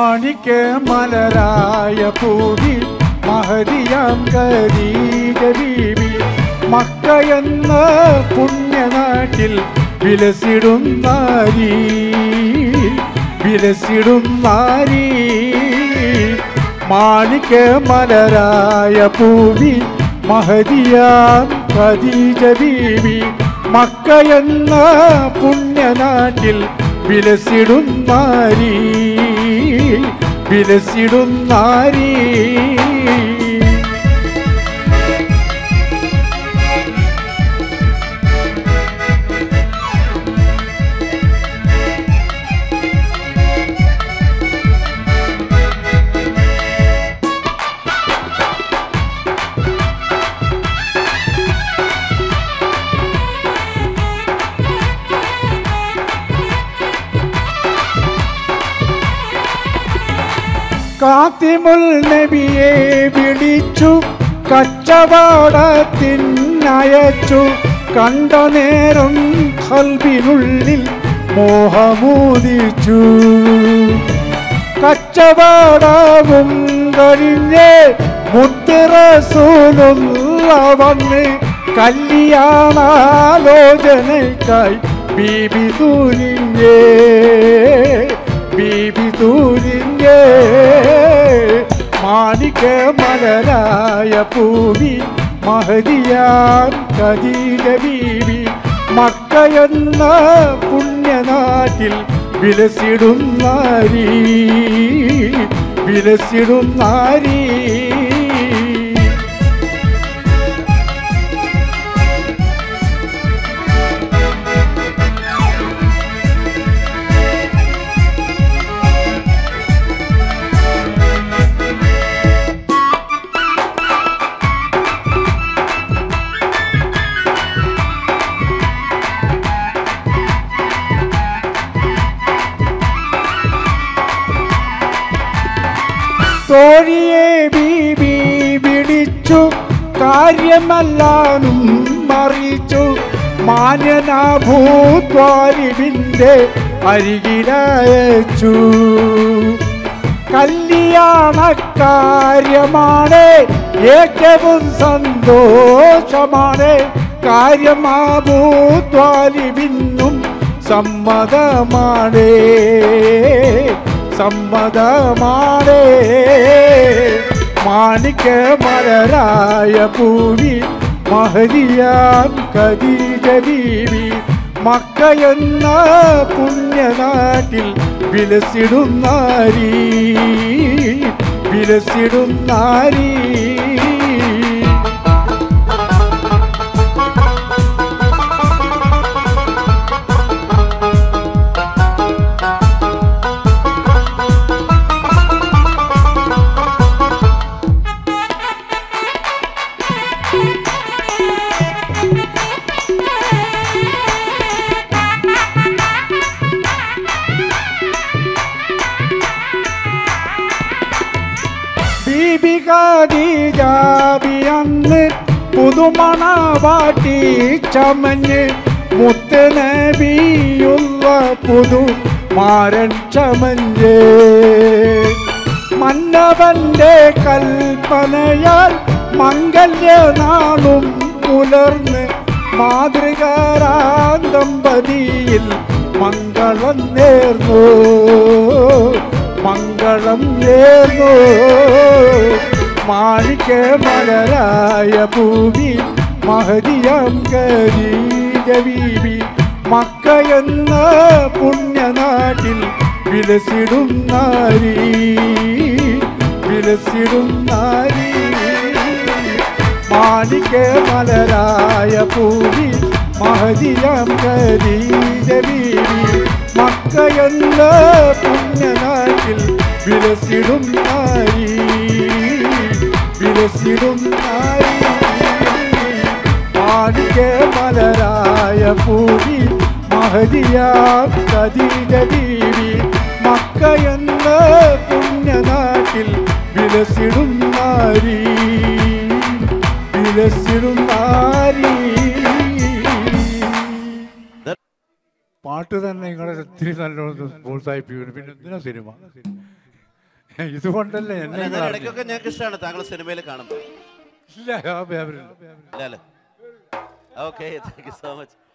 മാണിക്യ മലരായ പൂവി മഹദിയാം ഖദീജ ബീവി Mecca എന്ന പുണ്യനാട്ടിൽ വിലസിടും നാരി മാണിക്യ മലരായ പൂവി മഹദിയാം ഖദീജ ബീവി Mecca എന്ന പുണ്യനാട്ടിൽ വിലസിടും നാരി കാത്തിമുൽ നബിയെ വിളിച്ചു കച്ചവടത്തിനയച്ചു കണ്ട നേരം ഖൽബിനുള്ളിൽ മോഹമൂദിച്ചു കച്ചവടവും കഴിഞ്ഞ് മുത്ത് റസൂലുള്ള വന്ന് കല്യാണാലോചനയ്ക്കായി ബീബി തുനിഞ്ഞേ മാണിക്യ മലരായ പൂവി മഹദിയാം ഖദീജ ബീവി മക്ക എന്ന പുണ്യനാട്ടിൽ വിലസിടും നാരി തോഴിയെ ബീബി വിളിച്ചു കാര്യമെല്ലാനും അറിയിച്ചു മാന്യനാഭൂത്വാലിബിന്റെ അരികിലയച്ചു കല്യാണക്കാര്യമാണ് ഏറ്റവും സന്തോഷമാണ് കാര്യമാഭൂത്വാലിബിന്നും സമ്മതമാണ് മാണിക്യ മലരായ പൂവി മഹദിയാം ഖദീജ ബീവി മക്ക എന്ന പുണ്യനാട്ടിൽ വിലസിടും നാരി ബീബി ഖദീജ അന്ന് പുതുമണവാട്ടി ചമഞ്ഞ് മുത്ത് നബിയുള്ള പുതുമാരൻ ചമഞ്ഞ് മന്നവന്റെ കൽപ്പനയാൽ മംഗല്യനാളും പുലർന്ന് മാതൃകാരാം ദമ്പതിയിൽ മംഗളം നേർന്നു മാണിക്യ മലരായ പൂവി മഹദിയാം ഖദീജ ബീവി മക്ക എന്ന പുണ്യനാട്ടിൽ വിലസിടും നാരി മാണിക്യ മലരായ പൂവി മഹദിയാം ഖദീജ ബീവി മക്ക എന്ന പുണ്യനാട്ടിൽ വിലസിടും നാരി മാണിക്യ മലരായ പൂവി മഹദിയാം ഖദീജ ബീവി മക്ക എന്ന പുണ്യനാട്ടിൽ വിലസിടും നാരി പാട്ട് തന്നെ നിങ്ങളെ ഒത്തിരി നല്ലോണം പ്രോത്സാഹിപ്പിക്കുന്നു. പിന്നെ എന്തിനാ സിനിമ? ഇതുകൊണ്ടല്ലേ എന്നെ ഇടയ്ക്കൊക്കെ ഞങ്ങൾക്ക് ഇഷ്ടമാണ് താങ്കൾ സിനിമയിൽ കാണുമ്പോൾ. ഇല്ല. ഇല്ലല്ലേ? Okay, thank you so much.